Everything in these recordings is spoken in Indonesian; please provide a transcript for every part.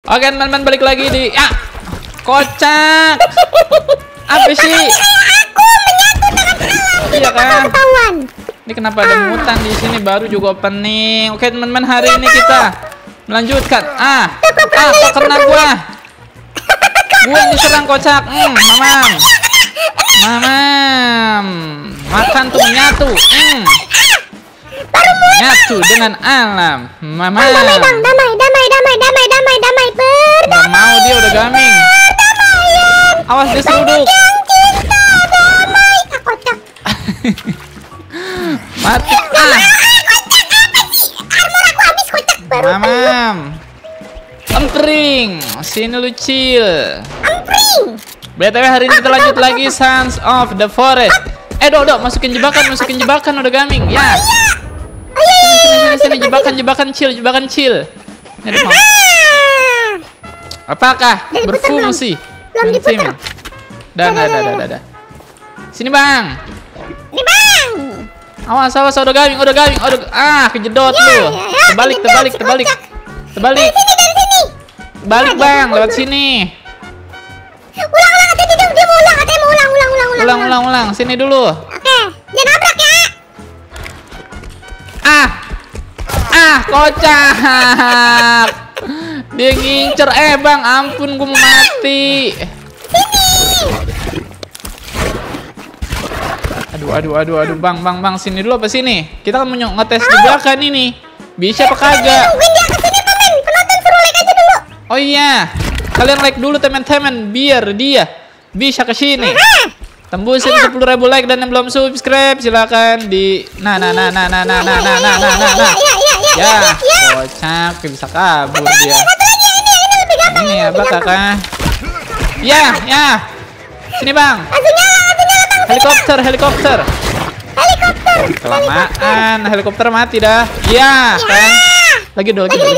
Oke, teman-teman, balik lagi di kocak. Apa sih? Aku menyatu dengan alam. Iya kan? Ketahuan. Ini kenapa ada mutan di sini baru juga opening. Oke, teman-teman, hari ini kita melanjutkan. Kok kena gua? Gua yang diserang kocak. Mamam. Mamam. Makan tuh menyatu. Menyatu dengan alam. Mamam. Damai bang, damai. Nggak mau, dia udah gaming. Awas dia seruduk. Kocak. Mati. Armor aku habis kocak baru. Mamam. Empring. Sini lu chill. Empring. BTW hari ini kita lanjut lagi Sons of the Forest. Dok, masukin jebakan udah gaming. Ya. Sini jebakan chill. Ini mau. Apakah berfungsi? Belum diputar. Dah. Sini, Bang. Ini bang. Awas udah gaming. Kejedot lu. Terbalik. Dari sini. Balik, Bang, lewat sini. Ulang, dia mau ulang, katanya mau ulang. Ulang. Sini dulu. Oke, jangan nabrak ya. Kocak. Dia ngincer. Bang, ampun, gua mau mati. Aduh, Bang, sini dulu apa sini? Kita kan mau ngetes jebakan ini. Bisa apa kagak? Tungguin dia kesini, temen. Penonton suruh like aja dulu. Oh iya. Kalian like dulu, teman-teman, biar dia bisa ke sini. Tembusin 10.000 like, dan yang belum subscribe silakan di Ya, kocak bisa kabur dia. Ini lebih gampang. Ini apa, Kakak? Ya. Sini, Bang. Langsung nyala, Helikopter. Kelamaan, helikopter mati dah. Iya, kan? Lagi.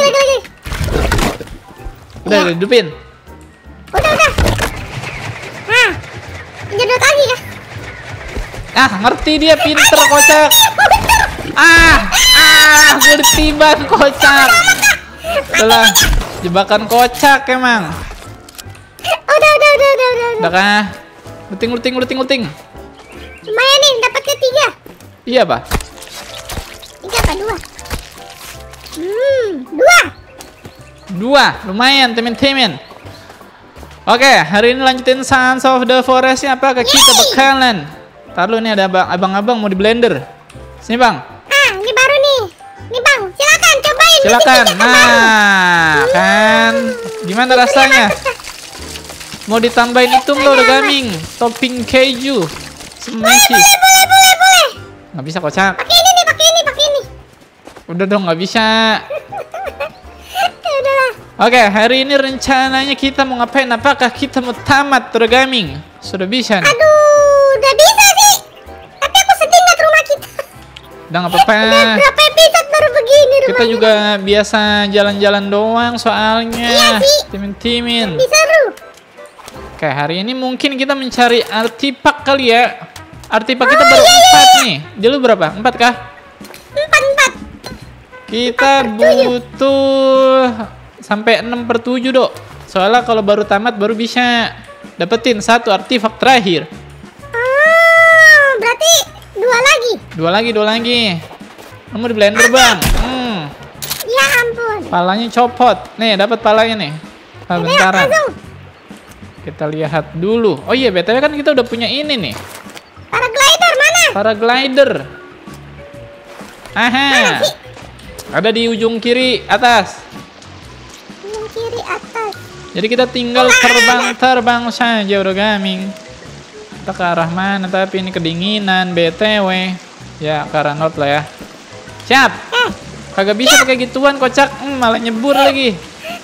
Udah hidupin. Udah. Nah, jedot lagi ya. Ngerti dia, pinter kocak. Gue ditiban kocak. Setelah jebakan kocak emang. Udah. Udah kah? Luting. Lumayan nih, dapat ke 3. Iya, Pak. 3 apa 2? 2, lumayan, temen-temen. Oke, hari ini lanjutin Sons of the Forest. Apakah kita bakalan? Ntar lu, nih ada abang-abang mau di blender. Sini, Bang. Ini baru nih. Nih bang, silakan cobain. Silakan. Kan gimana rasanya? Mau ditambahin itu lo udah gaming. Topping keju. Smash. Boleh. Nggak bisa kocak. Pakai ini. Udah dong, nggak bisa. Ya udahlah. Oke, hari ini rencananya kita mau ngapain? Apakah kita mau tamat gaming? Sudah bisa nih. Aduh, udah bisa sih. Tapi aku sedih nggak ke rumah kita. Udah nggak apa-apa. Udah berapa episode baru begini rumahnya. Kita juga biasa jalan-jalan doang soalnya. Iya sih. Timin. Bisa seru. Oke, hari ini mungkin kita mencari artipak kali ya. Artipak kita baru 4 nih. Dia lu berapa? 4 kah? 4. Kita butuh sampai 6/7, Dok. Soalnya kalau baru tamat baru bisa dapetin 1 artifak terakhir. Berarti 2 lagi. 2 lagi. Kamu di blender, Bang. Ya ampun. Palanya copot. Nih, dapat palanya nih. Bentaran. Langsung. Kita lihat dulu. Oh iya, BTW kan kita udah punya ini nih. Paraglider mana? Paraglider. Ada di ujung kiri atas. Ujung kiri atas. Jadi kita tinggal terbang saja udah gaming. Kita ke arah mana? Tapi ini kedinginan BTW. Ya, ke arah north lah ya. Siap. Kagak bisa pakai gituan kocak. Malah nyebur lagi.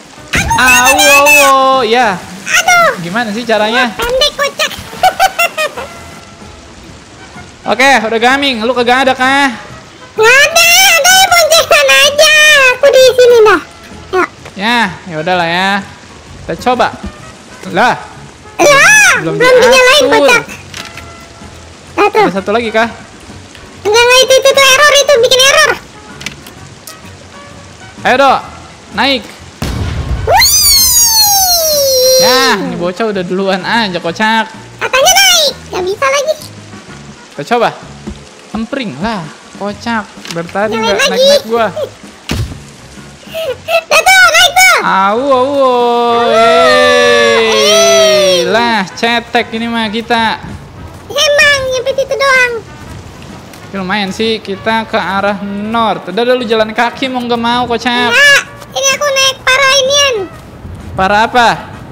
Ya. Aduh. Gimana sih caranya? Pendek kocak. Oke, udah gaming. Lu kagak ada kah? Nggak ada ya boncengan aja. Aku di sini dah. Ya udahlah ya. Kita coba. Lah, belum dinyalain diatur. kocak. Ada satu lagi kah? Enggak, itu error, itu bikin error. Ayo, Dok. Naik. Wih. Ya, ini bocah udah duluan aja kocak. Katanya naik, gak bisa lagi. Kita coba. Empring lah, kocak. Dari tadi Nyalain nggak lagi. naik gua. Dah tuh, naik tuh. Lah, cetek ini mah kita. Emang nyampe situ doang. Tapi lumayan sih, kita ke arah north. Udah dulu jalan kaki mau nggak mau kocak. Enggak, ini aku naik para inian. Para apa?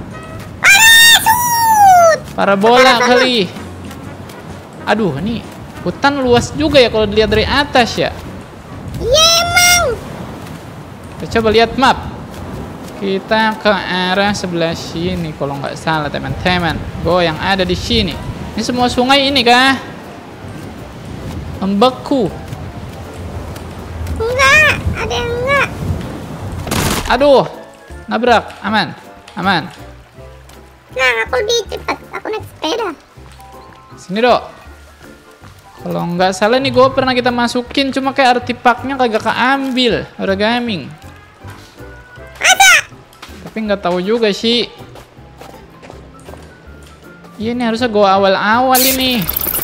Parasut. Para bola kali. Aduh, ini hutan luas juga ya kalau dilihat dari atas ya. Iya emang. Kita coba lihat map. Kita ke arah sebelah sini kalau nggak salah teman-teman. Yang ada di sini. Ini semua sungai ini kah? Membeku. Enggak, ada yang enggak. Aduh, nabrak. Aman, aman. Nah, aku lebih cepat. Aku naik sepeda. Sini dok. Kalau nggak salah nih gue pernah kita masukin, cuma kayak artefaknya kagak keambil. Udah gaming. Tapi nggak tahu juga sih. Iya nih harusnya gue awal-awal ini.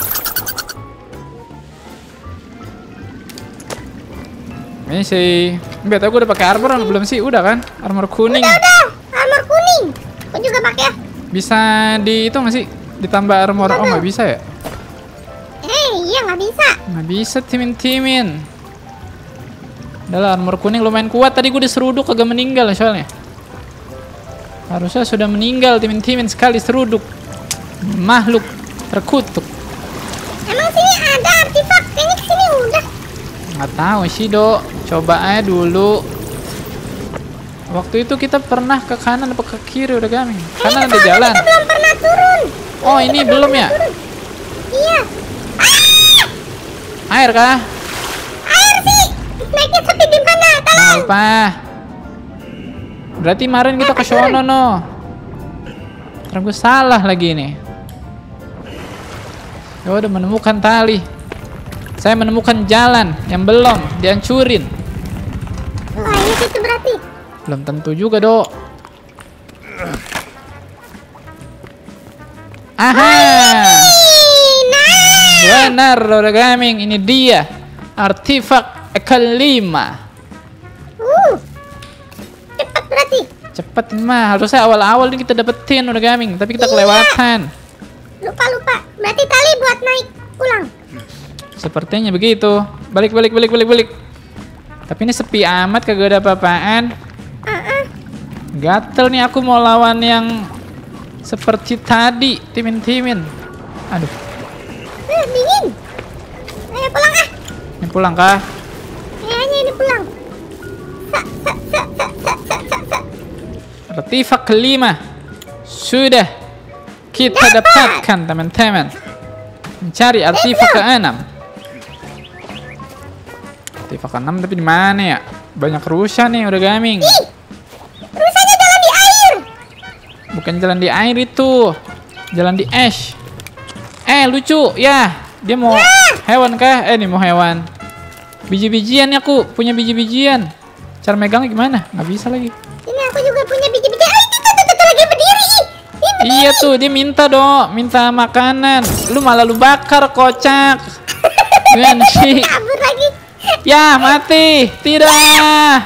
Ini sih. Betul gue udah pakai armor belum sih? Udah kan? Armor kuning. Udah, armor kuning. Aku juga pakai ya. Bisa di itu nggak sih? Ditambah armor? Oh nggak bisa ya? Iya nggak bisa. Nggak bisa timin-timin. Udah lah, armor kuning lumayan kuat. Tadi gue diseruduk kagak meninggal soalnya. Harusnya sudah meninggal timin-timin sekali seruduk. Makhluk terkutuk. Emang sini ada artefak? Kayaknya kesini udah. Nggak tahu sih dok. Coba aja dulu. Waktu itu kita pernah ke kanan apa ke kiri udah gaming. Kanan ada jalan. Kita belum pernah turun. Oh ini belum ya? Turun. Iya. Air kah? Air sih. Naiknya sampai di mana? Tolong. Apa? Berarti kemarin kita ke sono no. Terus gue salah lagi nih. Ya udah menemukan tali. Saya menemukan jalan yang belum dihancurin. Wah, ini situ berarti. Belum tentu juga, Dok. Aha! Benar, udah gaming. Ini dia. Artefak kelima. Cepat berarti. Cepet ini mah. Harusnya awal-awal ini kita dapetin udah gaming. Tapi kita kelewatan. Lupa. Berarti tali buat naik pulang. Sepertinya begitu. Balik. Tapi ini sepi amat, kagak ada apa-apaan. Gatel nih aku mau lawan yang seperti tadi, timin-timin. Aduh. Dingin. Ayo pulang ah. Ini pulang kah? Kayaknya ini pulang. Artefak kelima sudah kita dapatkan teman-teman. Mencari artefak ke-6. Artefak ke-6 tapi di mana ya? Banyak rusa nih udah gaming. Rusanya jalan di air. Bukan jalan di air itu. Jalan di es. Lucu ya. Dia mau hewan kah? Ini mau hewan. Biji-bijian ya aku. Punya biji-bijian. Cara megangnya gimana? Nggak bisa lagi. Ini aku juga punya biji-bijian. Itu lagi berdiri. Iya tuh, dia minta dong. Minta makanan. Lu malah lu bakar, kocak. Gimana sih? Kabur lagi. Ya, mati. Tidak.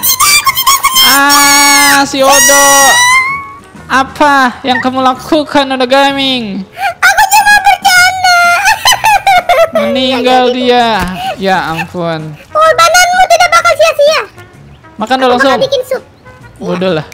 Si Odo. Apa yang kamu lakukan udah gaming? Aku cuma bercanda. Meninggal dia. Ya ampun. Pengorbananmu tidak bakal sia-sia. Makan dulu langsung. Bakal bikin sup. Udah lah.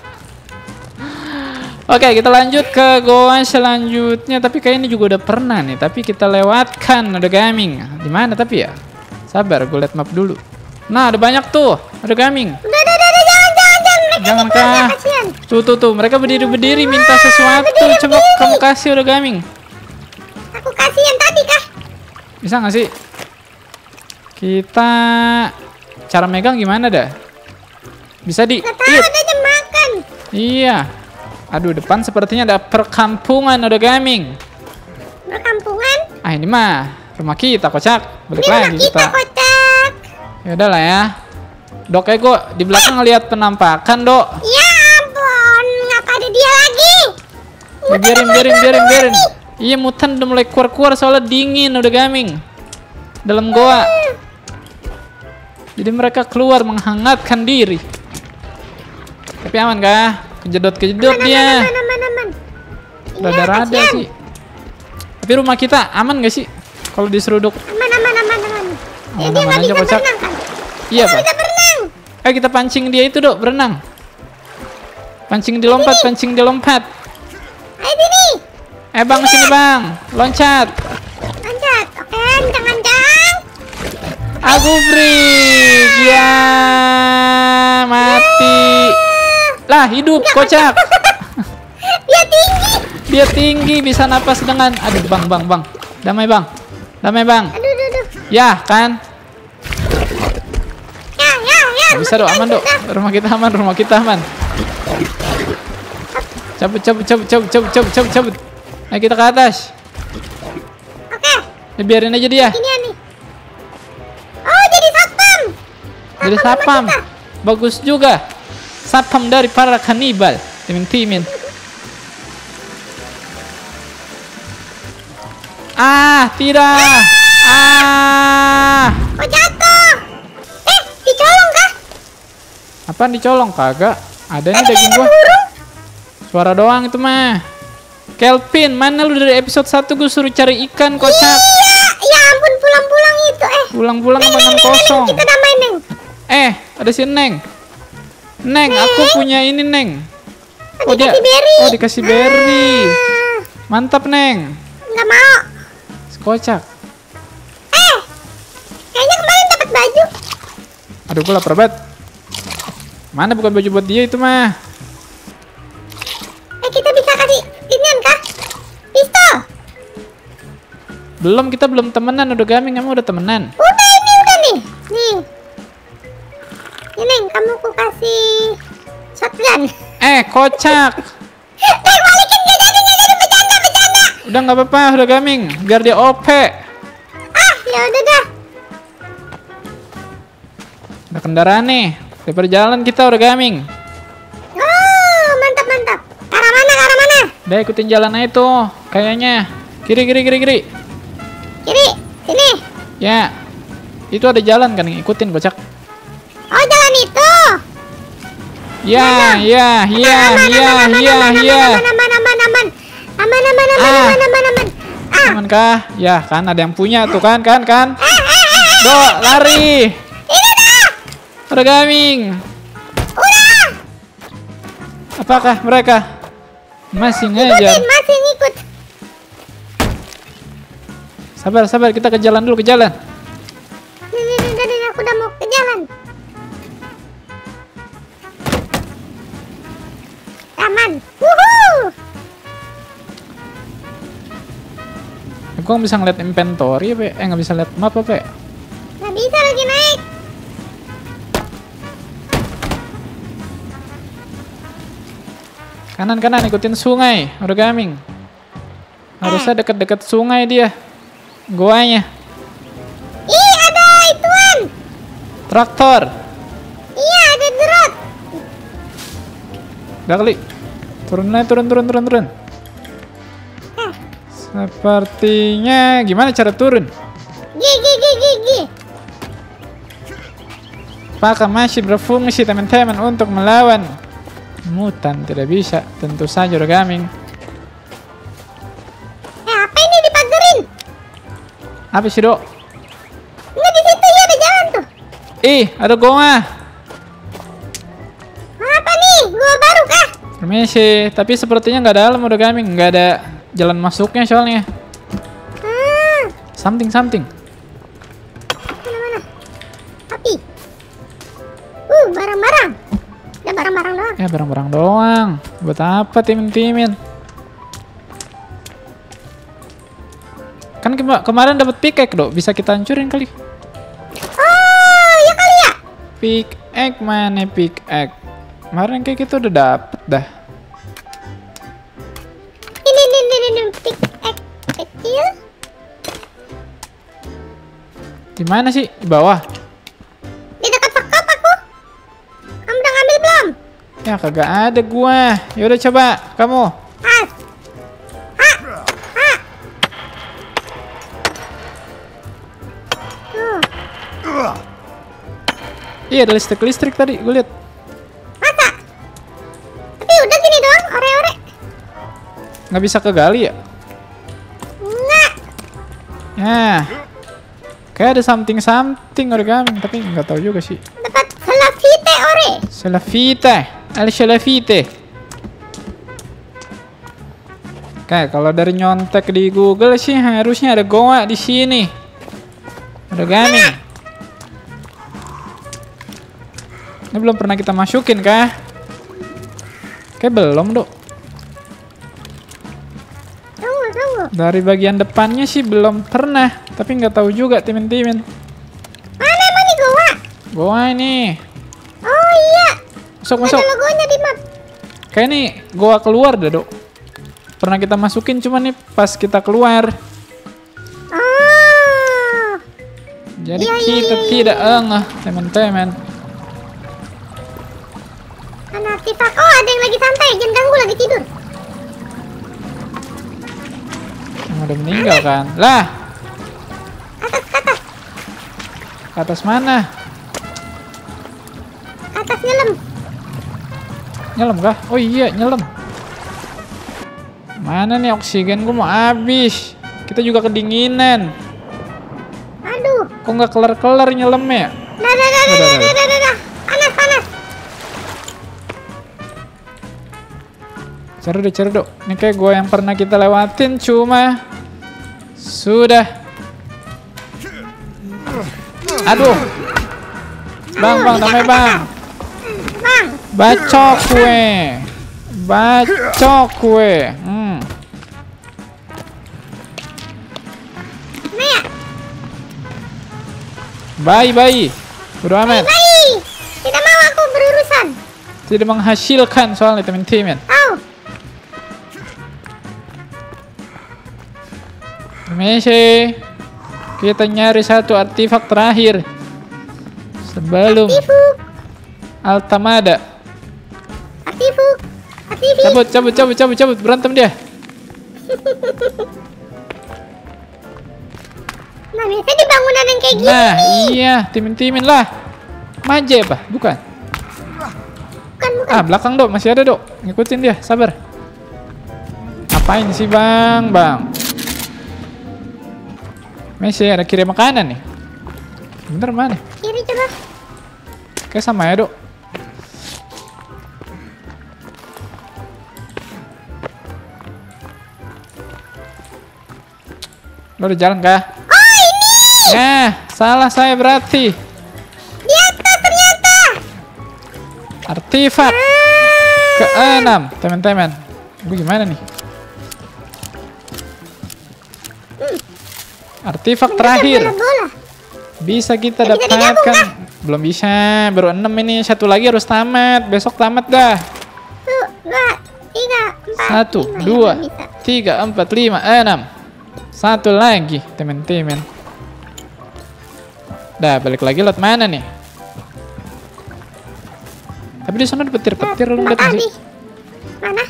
Oke, kita lanjut ke goa selanjutnya. Tapi kayak ini juga udah pernah nih. Tapi kita lewatkan udah gaming. Di mana tapi ya? Sabar, gue liat map dulu. Nah, ada banyak tuh. Ada gaming. Udah, jangan. Mereka Jangan kah? kasihan. Tuh. Mereka berdiri-berdiri minta sesuatu. Coba kamu kasih udah gaming. Aku kasih yang tadi kah? Bisa nggak sih? Kita cara megang gimana dah? Bisa di Nggak tahu, ada aja makan. Iya. Aduh, depan sepertinya ada perkampungan udah gaming. Perkampungan? Ah, ini mah rumah kita, kocak. Balik Ini rumah lagi kita, kocak. Ya udah lah ya. Dok, gue di belakang lihat penampakan, Dok. Ya ampun, ngapa ada dia lagi? Ya, biarin. Iya, mutan udah mulai keluar soalnya dingin udah gaming dalam goa. Jadi mereka keluar menghangatkan diri. Tapi aman kah? Kejedot dia. Aman. Rada-rada sih. Tapi rumah kita aman gak sih kalau diseruduk? Aman. Aman Dia nggak aja bisa kocak. berenang kan? Iya, Pak. Bisa berenang. Ayo kita pancing dia itu, Dok, berenang. Pancing dilompat. Ayo sini. Bang, sini Bang. Loncat. Oke, ancang. Aku break. Ya, mati. Lah, hidup kocak. Dia tinggi bisa napas dengan. Aduh, Bang. Damai Bang. Aduh. Ya, kan? Ya. Bisa, Dok, aman, Dok. Rumah kita aman. Cabut. Ayo kita ke atas. Oke. Ya, biarin aja dia. Ini nih. Oh, jadi satpam. Jadi sapam. Bagus juga. Sapam dari para kanibal. Timin. Tidak. Kok jatuh? Dicolong kah? Apaan dicolong? Kagak. Ada nih daging gua. Suara doang itu mah. Kelvin, mana lu dari episode 1 gue suruh cari ikan kocak. Iya, ya ampun pulang itu Pulang tangan kosong. Kita damai, Neng. Ada si Neng. Neng, aku punya ini, Neng. Dikasih berry. Dikasih berry. Mantap, Neng. Nggak mau. Kocak. Kayaknya kemarin dapat baju. Aduh, gue lapar banget. Mana bukan baju buat dia itu mah. Kita bisa kasih inian kah? Pistol. Kita belum temenan, udah gaming, kamu udah temenan. Udah nih. Ini kamu ku kasih shotgun. Kocak. Balikin nggak jadi bercanda. Udah nggak apa-apa, udah gaming. Biar dia OP. Ya udah dah. Ada kendaraan nih. Daripada jalan kita udah gaming. Oh, mantap. Arah mana? Udah ikutin jalan aja tuh. Kayaknya. Kiri. Kiri, sini. Ya. Itu ada jalan kan, ikutin kocak. Oh, jalan itu. Ya. Aman. Aman kah? Ya kan ada yang punya tuh kan. Do, lari. Udah gaming. Apakah mereka masih ngejar? Masih ngikut. Sabar, kita ke jalan dulu, Nih, aku udah mau ke jalan. Aman. Wuhuu. Aku nggak bisa ngeliat inventory, Pe. Nggak bisa lihat map, Pe. Nggak bisa lagi naik. Kanan, ikutin sungai. Udah gaming. Harusnya deket-deket sungai dia. Goanya. Ih, ada ituan. Traktor. Iya, ada derot. Udah kali. Turun. Sepertinya gimana cara turun? Gigi. Apakah masih berfungsi teman-teman untuk melawan mutan? Tidak bisa, tentu saja udah gaming. Apa ini dipagerin? Apa sih, Dok? Nggak, di situ ya ada jalan tuh. Ada goa. Apa nih? Gua baru kah? Permisi, tapi sepertinya nggak dalam udah gaming, nggak ada jalan masuknya soalnya. Something. Mana? Api. Barang-barang. Ada barang-barang doang. Ya, barang-barang doang. Buat apa timin-timin? Kan kemarin dapat pickaxe, Dok. Bisa kita hancurin kali. Oh, ya kali ya. Pickaxe mana pickaxe? Kemarin kayak gitu udah dapet dah. Ini pickaxe kecil. Di mana sih? Di bawah. Di dekat sekop aku. Kamu udah ngambil belum? Ya kagak ada gua. Ya udah coba kamu. Iya, ada listrik tadi, gue lihat. Masa? Tapi udah gini doang, ore-ore. Nggak bisa kegali ya? Enggak. Nah, kayak ada something origami, tapi nggak tahu juga sih. Dapat selafite ore. Selafite, selafite. Kayak kalau dari nyontek di Google sih harusnya ada goa di sini. Origami. Ini belum pernah kita masukin kah? Kayak belum, Dok. Tunggu. Dari bagian depannya sih belum pernah, tapi nggak tahu juga temen-temen. Mana emang nih goa? Goa ini. Oh iya. Masuk. Ada logonya di map. Kayak nih goa keluar dah, Dok. Pernah kita masukin cuma nih pas kita keluar. Oh. Jadi Iya, kita iya. tidak engah, teman-teman. Kan artifak. Oh, ada yang lagi santai, jangan ganggu, lagi tidur. Yang udah meninggal kan? Lah, Atas. ke atas mana? Atas nyelam. Nyelam kah? Oh iya, nyelam. Mana nih oksigen gue mau habis. Kita juga kedinginan. Aduh. Kok nggak kelar-kelar nyelemnya? Dah. Panas. Cari dok. Ini kayak gue yang pernah kita lewatin cuma sudah. Aduh. Bang, namanya bang. Bang. Bacok kue. Mana ya? Bayi. Bodo amat. Bayi. Tidak mau aku berurusan. Tidak menghasilkan soalnya teman-teman. Tahu. Messi, kita nyari satu artefak terakhir sebelum Artifuk. Altamada. Artifuk. Cabut, berantem dia. Nah, biasanya di bangunan yang kayak gini. Nah, iya, timin-timin lah. Maje apa? Bukan. Bukan. Belakang dok, masih ada dok. Ngikutin dia, sabar. Apain sih bang? Messi ada kirim makanan nih. Bener mana? Kiri coba. Kayak sama ya dok. Lo udah jalan kah? Oh, ini. Nah, salah saya berarti. Di atas ternyata. Artefak ke-6, teman-teman. Gue gimana nih? Artefak terakhir. Bola. Bisa kita Kita digabung, dapatkan. Belum bisa, baru 6 ini. Satu lagi harus tamat. Besok tamat dah. 1, 2, 3, 4. 1, 2, 3, 4, 5, 6. Satu lagi, teman-teman. Dah, balik lagi lot mana nih? Tapi di sana ada petir-petir lu lihat nggak sih? Mana?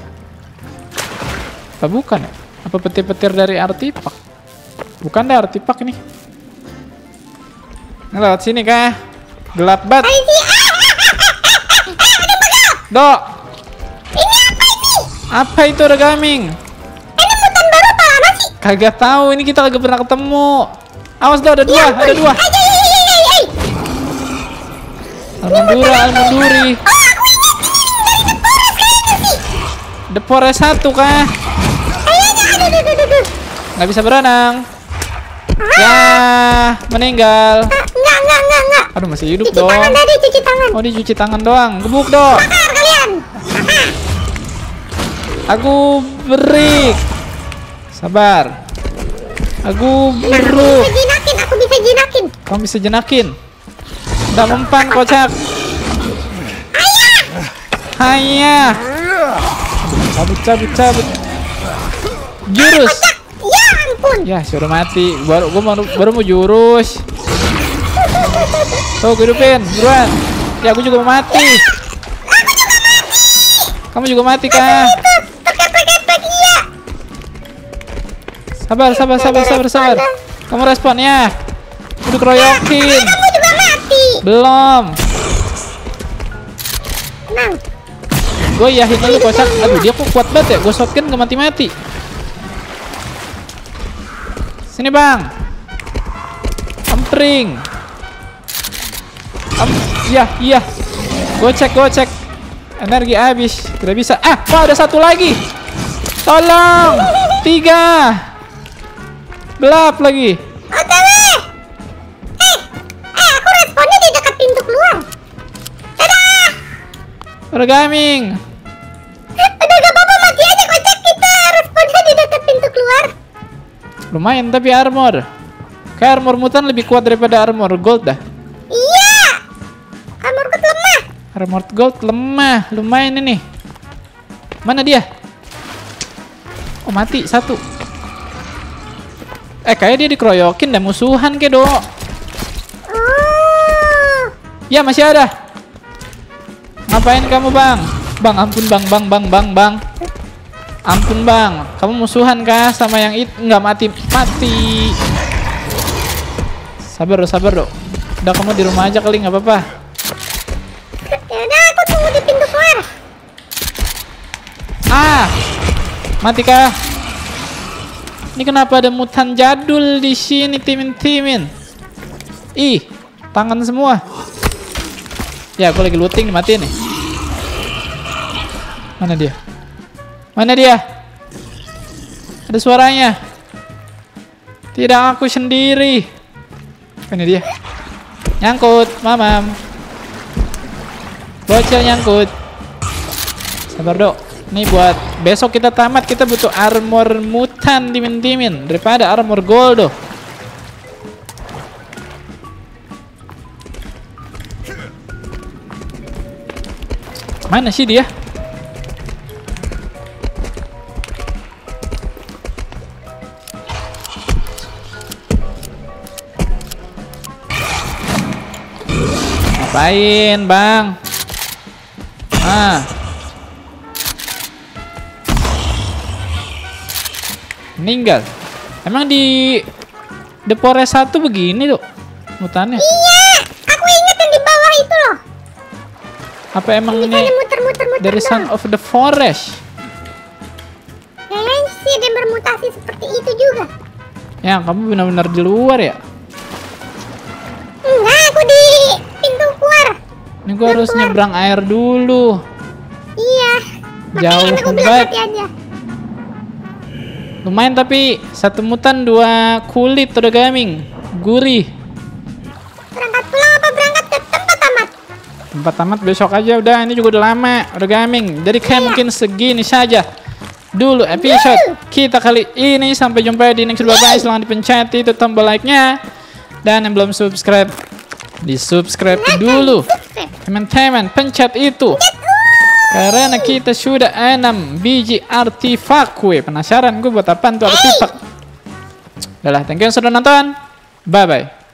Apa bukan ya? Apa petir-petir dari artefak? Bukan dah artefak ini. Ini lewat sini kah? Gelap banget. Dok. Ini apa ini? Apa itu regaming? Ini mutan baru apa lama sih? Kagak tahu, ini kita kagak pernah ketemu. Awas dah, ada dua. Almunduri. The Forest 1 kah? Nggak bisa berenang. Ya, meninggal. Enggak. Aduh, masih hidup Cuci dong. tangan tadi, cuci tangan. Oh, dia cuci tangan doang. Gebuk dong. Bakar kalian. Aku break. Sabar. Aku beruk. Aku bisa jinakin. Kamu bisa jenakin. Udah mempan kocak. Hayah. Cabut. Jurus. Ya ampun. Ya, suruh mati. Baru mau jurus. Tuh, gue hidupin. Buruan. Ya, aku juga mau mati. Kamu juga mati kah? Pakai iya. Sabar. Kamu respon ya. Udah keroyokin. Kamu juga mati. Belum. Bang. Gue yahin aja kocak. Aduh, dia kok kuat banget ya. Gue shotgun gak mati-mati. Sini bang. Ampring. Iya. Gue cek. Energi habis. Tidak bisa. Wah, ada satu lagi. Tolong. 3. Belap lagi. OTW. Aku responnya di dekat pintu keluar. Dadah. Gaming. Udah gak apa-apa, mati aja kocak, kita responnya di dekat pintu keluar. Lumayan tapi armor. Kayak armor mutan lebih kuat daripada armor gold dah. Iya. Armor gold lemah. Armor gold lemah. Lumayan ini. Mana dia? Oh, mati satu. Kayak dia dikeroyokin dan musuhan ke, Dok. Oh. Ya, masih ada. Ngapain kamu, Bang? Bang, ampun, Bang. Ampun, Bang. Kamu musuhan kah sama yang itu? Nggak mati. Sabar, Dok. Udah, kamu di rumah aja kali, nggak apa-apa. Ya udah, aku tunggu di pintu keluar. Mati kah? Ini kenapa ada mutan jadul di sini, timin? Ih, tangan semua. Ya, aku lagi looting, dimatiin nih. Mana dia? Ada suaranya. Tidak, aku sendiri. Ini dia. Nyangkut, mamam. Bocil nyangkut. Sabar, Dok. Ini buat besok kita tamat, kita butuh armor mutan, timin. Daripada armor gold, Dok. Mana sih dia? Ngapain, Bang? Meninggal. Emang di The Forest 1 begini, Dok? Mutannya. Iya, aku ingat yang di bawah itu loh. Apa emang ini muter-muter dari Son of the Forest? Kayaknya sih ada yang bermutasi seperti itu juga. Ya, kamu benar-benar di luar ya? Enggak, aku di pintu keluar. Ini gua harus nyebrang air dulu. Iya. Jauh Makanya aku bilang banget. hati aja. Lumayan tapi satu mutan 2 kulit udah gaming. Gurih. Berangkat pulang apa berangkat ke tempat tamat? Tempat tamat besok aja udah, ini juga udah lama, udah gaming. Jadi kayak mungkin segini saja dulu episode kita kali ini. Sampai jumpa di next video. Bye. Silahkan dipencet itu tombol like-nya. Dan yang belum subscribe, di subscribe dulu. Teman-teman, pencet itu. Karena kita sudah 6 biji artifak. Penasaran gue buat apaan tuh artifak? Udah lah, thank you yang sudah nonton. Bye-bye.